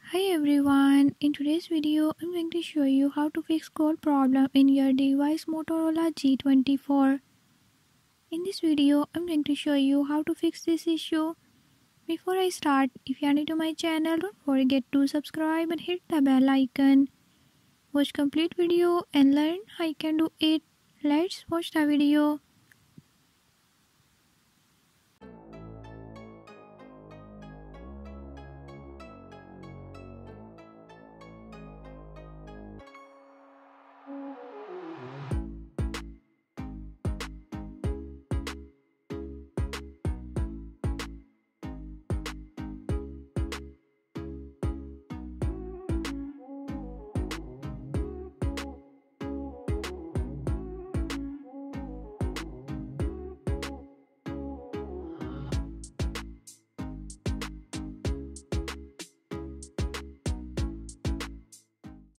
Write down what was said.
Hi everyone, in today's video I'm going to show you how to fix code problem in your device Motorola G24. In this video I'm going to show you how to fix this issue. Before I start, if you are new to my channel, don't forget to subscribe and hit the bell icon. Watch complete video and learn how you can do it. Let's watch the video.